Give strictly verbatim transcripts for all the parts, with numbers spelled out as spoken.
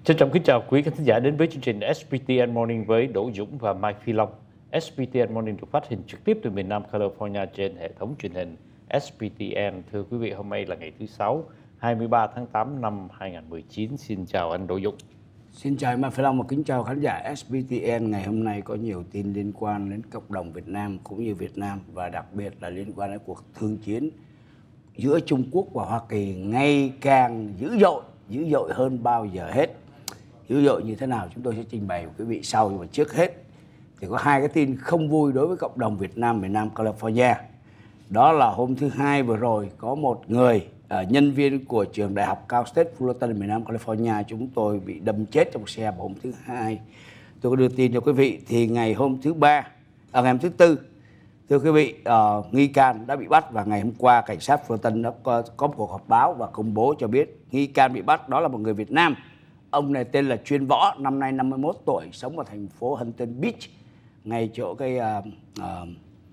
Trân trọng kính chào quý khán giả đến với chương trình ét pê tê en Morning với Đỗ Dũng và Mai Phi Long. ét pê tê en Morning được phát hình trực tiếp từ miền Nam California trên hệ thống truyền hình ét pê tê en. Thưa quý vị, hôm nay là ngày thứ Sáu, hai mươi ba tháng tám năm hai nghìn không trăm mười chín. Xin chào anh Đỗ Dũng. Xin chào Mai Phi Long và kính chào khán giả ét pê tê en. Ngày hôm nay có nhiều tin liên quan đến cộng đồng Việt Nam cũng như Việt Nam, và đặc biệt là liên quan đến cuộc thương chiến giữa Trung Quốc và Hoa Kỳ ngày càng dữ dội, dữ dội hơn bao giờ hết. Dữ dội như thế nào chúng tôi sẽ trình bày với quý vị sau, nhưng mà trước hết thì có hai cái tin không vui đối với cộng đồng Việt Nam miền Nam California. Đó là hôm thứ Hai vừa rồi có một người uh, nhân viên của trường đại học Cal State Fullerton miền Nam California chúng tôi bị đâm chết trong xe vào hôm thứ Hai. Tôi có đưa tin cho quý vị. Thì ngày hôm thứ ba, à, ngày hôm thứ Tư, thưa quý vị, uh, nghi can đã bị bắt, và ngày hôm qua cảnh sát Fullerton đã có, có một cuộc họp báo và công bố cho biết nghi can bị bắt đó là một người Việt Nam. Ông này tên là Chuyên Võ, năm nay năm mươi mốt tuổi, sống ở thành phố Huntington Beach, ngay chỗ cái uh, uh,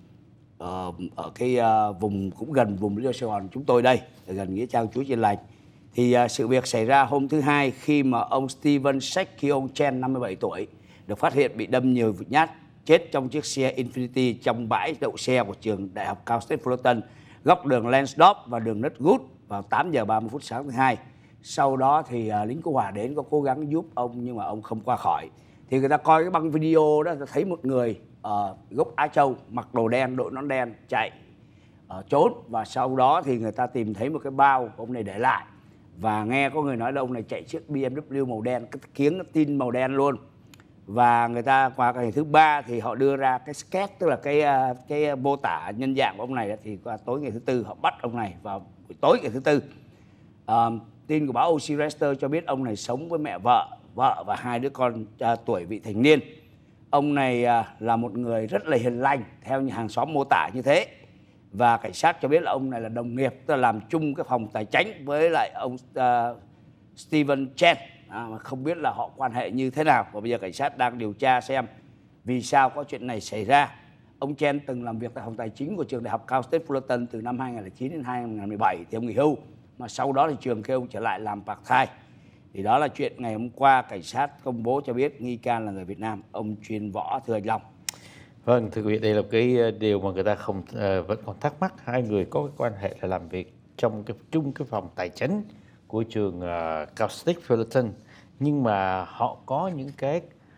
uh, ở cái uh, vùng cũng gần vùng Liêu Sài Gòn chúng tôi đây, gần nghĩa trang Chúa Trên Lành. Thì uh, sự việc xảy ra hôm thứ Hai khi mà ông Steven Sekion Chen, năm mươi bảy tuổi, được phát hiện bị đâm nhiều nhát, chết trong chiếc xe Infiniti trong bãi đậu xe của trường đại học Cal State Fullerton, góc đường Lansdorp và đường Nutwood vào tám giờ ba mươi phút sáng thứ Hai. Sau đó thì uh, lính cứu hỏa đến có cố gắng giúp ông nhưng mà ông không qua khỏi. Thì người ta coi cái băng video đó, ta thấy một người uh, gốc Á Châu, mặc đồ đen, đội nón đen, chạy uh, trốn. Và sau đó thì người ta tìm thấy một cái bao ông này để lại, và nghe có người nói là ông này chạy chiếc bê em vê một đen, cái kiếng nó tin màu đen luôn. Và người ta qua ngày thứ ba thì họ đưa ra cái sketch, tức là cái uh, cái mô tả nhân dạng của ông này. Thì qua tối ngày thứ Tư họ bắt ông này vào buổi tối ngày thứ Tư. Uh, tin của báo ô xê Register cho biết ông này sống với mẹ vợ, vợ và hai đứa con uh, tuổi vị thành niên. Ông này uh, là một người rất là hiền lành, theo như hàng xóm mô tả như thế. Và cảnh sát cho biết là ông này là đồng nghiệp, tức là làm chung cái phòng tài chính với lại ông uh, Steven Chen. À, mà không biết là họ quan hệ như thế nào. Và bây giờ cảnh sát đang điều tra xem vì sao có chuyện này xảy ra. Ông Chen từng làm việc tại phòng tài chính của trường đại học Cal State Fullerton từ năm hai nghìn không trăm lẻ chín đến hai nghìn không trăm mười bảy thì ông nghỉ hưu. Mà sau đó thì trường kêu ông trở lại làm part-time. Thì đó là chuyện ngày hôm qua cảnh sát công bố cho biết nghi can là người Việt Nam, ông Chuyên Võ, thưa anh Long. Vâng, thưa quý vị, đây là cái điều mà người ta không uh, vẫn còn thắc mắc. Hai người có cái quan hệ là làm việc trong cái chung cái phòng tài chính của trường uh, Cal State Fullerton, nhưng mà họ có những cái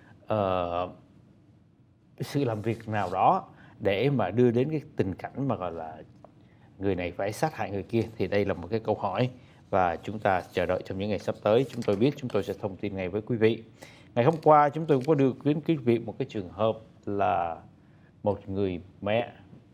uh, sự làm việc nào đó để mà đưa đến cái tình cảnh mà gọi là người này phải sát hại người kia. Thì đây là một cái câu hỏi và chúng ta chờ đợi trong những ngày sắp tới. Chúng tôi biết chúng tôi sẽ thông tin ngay với quý vị. Ngày hôm qua chúng tôi cũng có đưa đến quý vị một cái trường hợp là một người mẹ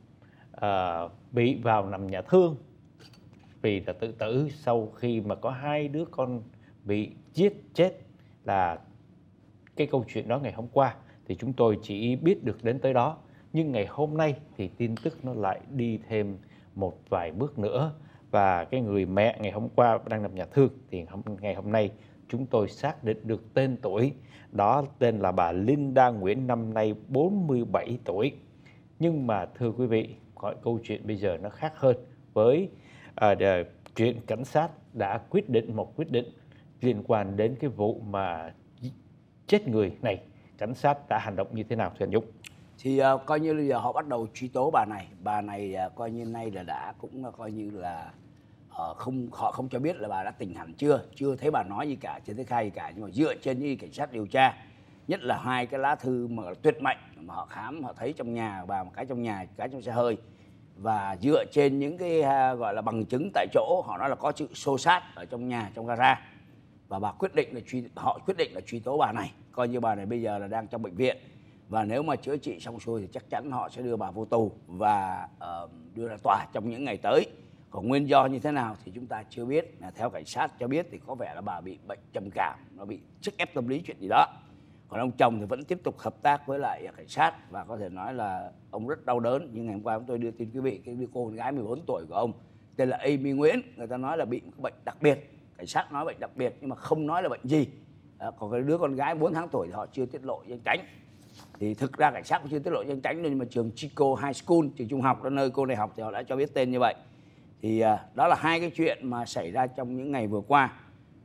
uh, bị vào nằm nhà thương vì là tự tử sau khi mà có hai đứa con bị giết chết. Là cái câu chuyện đó ngày hôm qua thì chúng tôi chỉ biết được đến tới đó. Nhưng ngày hôm nay thì tin tức nó lại đi thêm một vài bước nữa. Và cái người mẹ ngày hôm qua đang nằm nhà thương thì ngày hôm nay chúng tôi xác định được tên tuổi. Đó tên là bà Linda Nguyễn, năm nay bốn mươi bảy tuổi. Nhưng mà thưa quý vị, gọi câu chuyện bây giờ nó khác hơn. Với uh, chuyện cảnh sát đã quyết định một quyết định liên quan đến cái vụ mà chết người này. Cảnh sát đã hành động như thế nào thưa anh Dũng? Thì uh, coi như bây giờ họ bắt đầu truy tố bà này. Bà này uh, coi như nay là đã cũng uh, coi như là uh, không họ không cho biết là bà đã tỉnh hẳn chưa, chưa thấy bà nói gì cả, chưa thấy khai gì cả. Nhưng mà dựa trên những cảnh sát điều tra, nhất là hai cái lá thư mà tuyệt mệnh mà họ khám, họ thấy trong nhà bà, một cái trong nhà, một cái trong xe hơi, và dựa trên những cái uh, gọi là bằng chứng tại chỗ, họ nói là có sự xô xát ở trong nhà, trong gara, và bà quyết định là truy họ quyết định là truy tố bà này. Coi như bà này bây giờ là đang trong bệnh viện, và nếu mà chữa trị xong xuôi thì chắc chắn họ sẽ đưa bà vô tù và uh, đưa ra tòa trong những ngày tới. Còn nguyên do như thế nào thì chúng ta chưa biết. Theo cảnh sát cho biết thì có vẻ là bà bị bệnh trầm cảm, nó bị sức ép tâm lý chuyện gì đó. Còn ông chồng thì vẫn tiếp tục hợp tác với lại cảnh sát, và có thể nói là ông rất đau đớn. Nhưng ngày hôm qua chúng tôi đưa tin quý vị cái cô con gái mười bốn tuổi của ông tên là Amy Nguyễn, người ta nói là bị một bệnh đặc biệt. Cảnh sát nói bệnh đặc biệt nhưng mà không nói là bệnh gì. À, còn cái đứa con gái bốn tháng tuổi thì họ chưa tiết lộ danh tính. Thì thực ra cảnh sát cũng chưa tiết lộ danh tính, nhưng mà trường Chico High School, trường trung học đó nơi cô này học, thì họ đã cho biết tên như vậy. Thì à, đó là hai cái chuyện mà xảy ra trong những ngày vừa qua.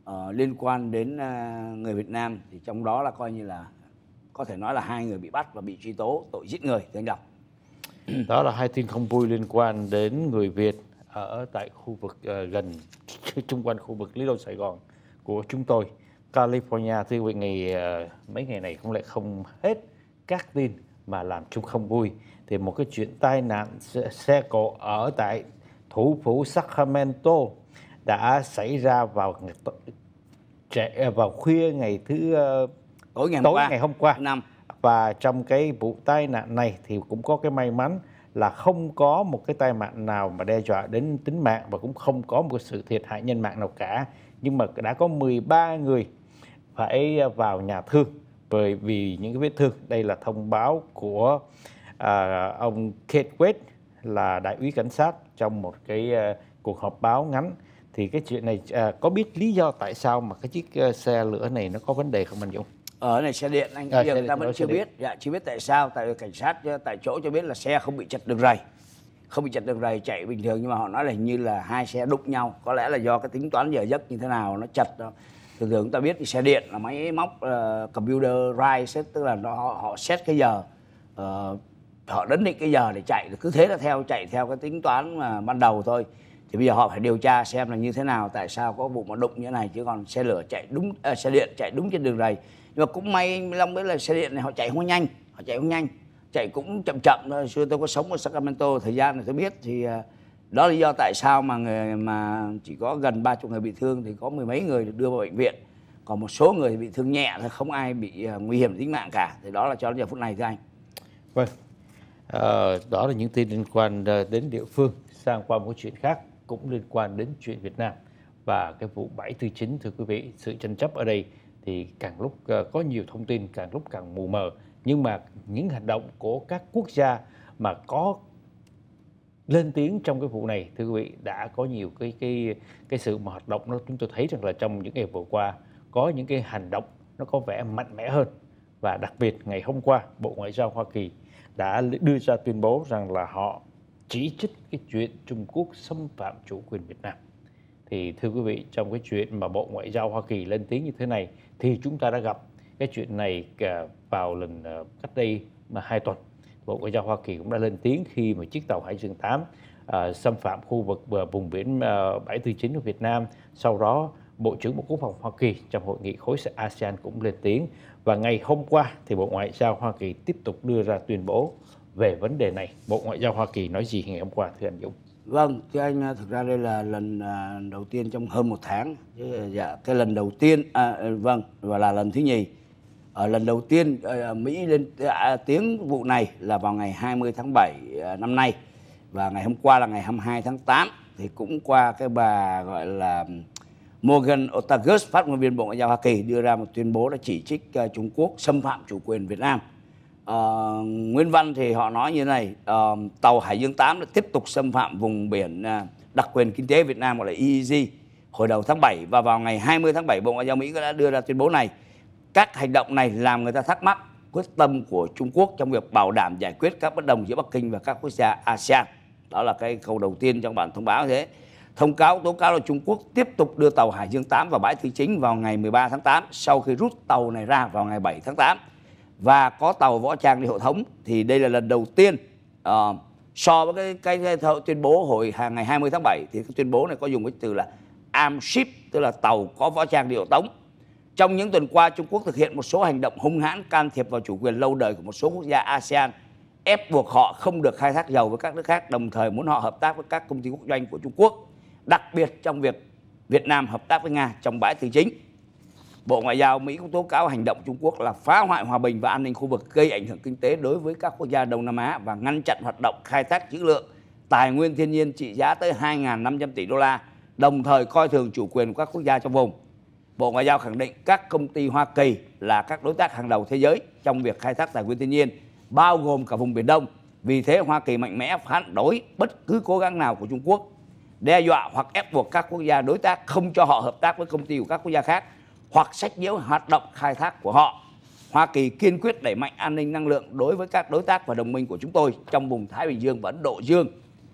uh, liên quan đến uh, người Việt Nam, thì trong đó là coi như là có thể nói là hai người bị bắt và bị truy tố tội giết người. Thưa anh đọc. Đó là hai tin không vui liên quan đến người Việt ở tại khu vực uh, gần chung quanh khu vực Lý Đô, Sài Gòn của chúng tôi, California. Thưa quý vị, ngày uh, mấy ngày này không lẽ không hết các tin mà làm chung không vui. Thì một cái chuyện tai nạn xe, xe cộ ở tại thủ phủ Sacramento đã xảy ra vào vào khuya ngày thứ uh, tối ngày hôm tối qua, ngày hôm qua. Năm. Và trong cái vụ tai nạn này thì cũng có cái may mắn là không có một cái tai nạn nào mà đe dọa đến tính mạng, và cũng không có một sự thiệt hại nhân mạng nào cả. Nhưng mà đã có mười ba người phải vào nhà thương bởi vì những cái vết thương. Đây là thông báo của à, ông Keith Wade, là đại úy cảnh sát, trong một cái à, cuộc họp báo ngắn. Thì cái chuyện này à, có biết lý do tại sao mà cái chiếc uh, xe lửa này nó có vấn đề không anh Dũng? Ở này xe điện anh, à, giờ người ta vẫn chưa biết. Dạ, chưa biết tại sao. Tại cảnh sát tại chỗ cho biết là xe không bị chật đường ray, không bị chật đường ray, chạy bình thường, nhưng mà họ nói là hình như là hai xe đụng nhau. Có lẽ là do cái tính toán giờ giấc như thế nào nó chật. Thường thường chúng ta biết thì xe điện là máy móc uh, computer ray, tức là nó, họ, họ set cái giờ, uh, họ đánh định cái giờ để chạy, cứ thế là theo chạy theo cái tính toán mà ban đầu thôi. Thì bây giờ họ phải điều tra xem là như thế nào, tại sao có vụ mà đụng như thế này. Chứ còn xe lửa chạy đúng, à, xe điện chạy đúng trên đường ray. Nhưng mà cũng may Long biết là xe điện này họ chạy không nhanh, họ chạy không nhanh, chạy cũng chậm chậm thôi. Xưa tôi có sống ở Sacramento thời gian này tôi biết, thì uh, đó là lý do tại sao mà người mà chỉ có gần ba chục người bị thương, thì có mười mấy người được đưa vào bệnh viện, còn một số người thì bị thương nhẹ thôi, không ai bị uh, nguy hiểm tính mạng cả. Thì đó là cho đến giờ phút này thưa anh. Vâng, à, đó là những tin liên quan đến địa phương. Sang qua một chuyện khác cũng liên quan đến chuyện Việt Nam và cái vụ bảy tư chín. Thưa quý vị, sự tranh chấp ở đây thì càng lúc uh, có nhiều thông tin, càng lúc càng mù mờ. Nhưng mà những hành động của các quốc gia mà có lên tiếng trong cái vụ này, thưa quý vị, đã có nhiều cái cái cái sự mà hoạt động nó, chúng tôi thấy rằng là trong những ngày vừa qua có những cái hành động nó có vẻ mạnh mẽ hơn. Và đặc biệt ngày hôm qua, Bộ Ngoại giao Hoa Kỳ đã đưa ra tuyên bố rằng là họ chỉ trích cái chuyện Trung Quốc xâm phạm chủ quyền Việt Nam. Thì thưa quý vị, trong cái chuyện mà Bộ Ngoại giao Hoa Kỳ lên tiếng như thế này thì chúng ta đã gặp cái chuyện này vào lần cách đây mà hai tuần. Bộ Ngoại giao Hoa Kỳ cũng đã lên tiếng khi mà chiếc tàu Hải Dương tám uh, xâm phạm khu vực uh, vùng biển uh, bảy tư chín của Việt Nam. Sau đó, Bộ trưởng Bộ Quốc phòng Hoa Kỳ trong hội nghị khối a sê an cũng lên tiếng. Và ngày hôm qua thì Bộ Ngoại giao Hoa Kỳ tiếp tục đưa ra tuyên bố về vấn đề này. Bộ Ngoại giao Hoa Kỳ nói gì ngày hôm qua thưa anh Dũng? Vâng, thưa anh, thực ra đây là lần đầu tiên trong hơn một tháng. Dạ, cái lần đầu tiên, à, vâng, và là lần thứ nhì. Ở lần đầu tiên Mỹ lên tiếng vụ này là vào ngày hai mươi tháng bảy năm nay, và ngày hôm qua là ngày hai mươi hai tháng tám thì cũng qua cái bà gọi là Morgan Ortagus, phát ngôn viên Bộ Ngoại giao Hoa Kỳ, đưa ra một tuyên bố đã chỉ trích Trung Quốc xâm phạm chủ quyền Việt Nam. Uh, nguyên văn thì họ nói như thế này: uh, tàu Hải Dương tám đã tiếp tục xâm phạm vùng biển uh, đặc quyền kinh tế Việt Nam, gọi là E E Z, hồi đầu tháng bảy. Và vào ngày hai mươi tháng bảy, Bộ Ngoại giao Mỹ đã đưa ra tuyên bố này. Các hành động này làm người ta thắc mắc quyết tâm của Trung Quốc trong việc bảo đảm giải quyết các bất đồng giữa Bắc Kinh và các quốc gia a sê an. Đó là cái câu đầu tiên trong bản thông báo. Thế thông cáo tố cáo là Trung Quốc tiếp tục đưa tàu Hải Dương tám vào bãi Tư Chính vào ngày mười ba tháng tám, sau khi rút tàu này ra vào ngày bảy tháng tám, và có tàu võ trang đi hộ tống. Thì đây là lần đầu tiên uh, so với cái, cái, cái tuyên bố hồi ngày hai mươi tháng bảy, thì cái tuyên bố này có dùng cái từ là armed ship, tức là tàu có võ trang đi hộ tống. Trong những tuần qua, Trung Quốc thực hiện một số hành động hung hãn can thiệp vào chủ quyền lâu đời của một số quốc gia a sê an, ép buộc họ không được khai thác dầu với các nước khác, đồng thời muốn họ hợp tác với các công ty quốc doanh của Trung Quốc, đặc biệt trong việc Việt Nam hợp tác với Nga trong bãi Tư Chính. Bộ Ngoại giao Mỹ cũng tố cáo hành động Trung Quốc là phá hoại hòa bình và an ninh khu vực, gây ảnh hưởng kinh tế đối với các quốc gia Đông Nam Á và ngăn chặn hoạt động khai thác trữ lượng tài nguyên thiên nhiên trị giá tới hai nghìn năm trăm tỷ đô la, đồng thời coi thường chủ quyền của các quốc gia trong vùng. Bộ Ngoại giao khẳng định các công ty Hoa Kỳ là các đối tác hàng đầu thế giới trong việc khai thác tài nguyên thiên nhiên, bao gồm cả vùng Biển Đông. Vì thế, Hoa Kỳ mạnh mẽ phản đối bất cứ cố gắng nào của Trung Quốc, đe dọa hoặc ép buộc các quốc gia đối tác không cho họ hợp tác với công ty của các quốc gia khác, hoặc sách nhiễu hoạt động khai thác của họ. Hoa Kỳ kiên quyết đẩy mạnh an ninh năng lượng đối với các đối tác và đồng minh của chúng tôi trong vùng Thái Bình Dương và Ấn Độ Dương.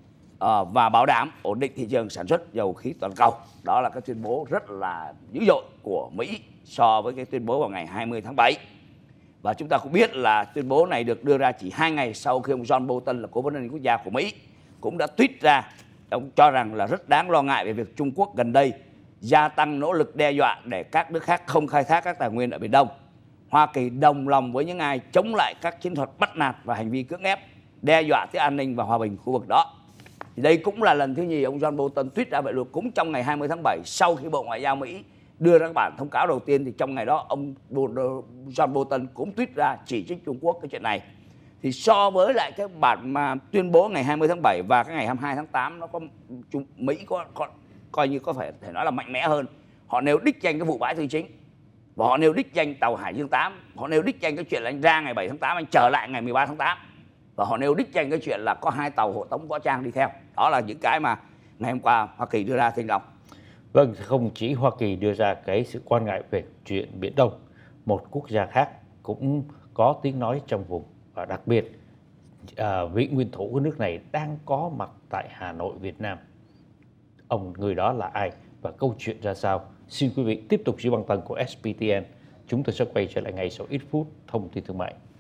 uh, và bảo đảm ổn định thị trường sản xuất dầu khí toàn cầu. Đó là cái tuyên bố rất là dữ dội của Mỹ so với cái tuyên bố vào ngày hai mươi tháng bảy. Và chúng ta cũng biết là tuyên bố này được đưa ra chỉ hai ngày sau khi ông John Bolton là cố vấn an ninh quốc gia của Mỹ cũng đã tweet ra. Ông cho rằng là rất đáng lo ngại về việc Trung Quốc gần đây gia tăng nỗ lực đe dọa để các nước khác không khai thác các tài nguyên ở Biển Đông. Hoa Kỳ đồng lòng với những ai chống lại các chiến thuật bắt nạt và hành vi cưỡng ép, đe dọa tới an ninh và hòa bình khu vực đó. Thì đây cũng là lần thứ nhì ông John Bolton tweet ra vậy luôn, cũng trong ngày hai mươi tháng bảy sau khi Bộ Ngoại giao Mỹ đưa ra bản thông cáo đầu tiên. Thì trong ngày đó ông John Bolton cũng tweet ra chỉ trích Trung Quốc cái chuyện này. Thì so với lại cái bản mà tuyên bố ngày hai mươi tháng bảy và cái ngày hai mươi hai tháng tám, nó có Mỹ có, có coi như có phải thể nói là mạnh mẽ hơn. Họ nêu đích danh cái vụ bãi Tư Chính, và họ nêu đích danh tàu Hải Dương tám, họ nêu đích danh cái chuyện là anh ra ngày bảy tháng tám, anh trở lại ngày mười ba tháng tám, và họ nêu đích danh cái chuyện là có hai tàu hộ tống võ trang đi theo. Đó là những cái mà ngày hôm qua Hoa Kỳ đưa ra, Thanh Long. Vâng, không chỉ Hoa Kỳ đưa ra cái sự quan ngại về chuyện Biển Đông, một quốc gia khác cũng có tiếng nói trong vùng, và đặc biệt à, vị nguyên thủ của nước này đang có mặt tại Hà Nội, Việt Nam. Ông người đó là ai và câu chuyện ra sao? Xin quý vị tiếp tục giữ băng tần của ét pê tê en. Chúng tôi sẽ quay trở lại ngay sau ít phút thông tin thương mại.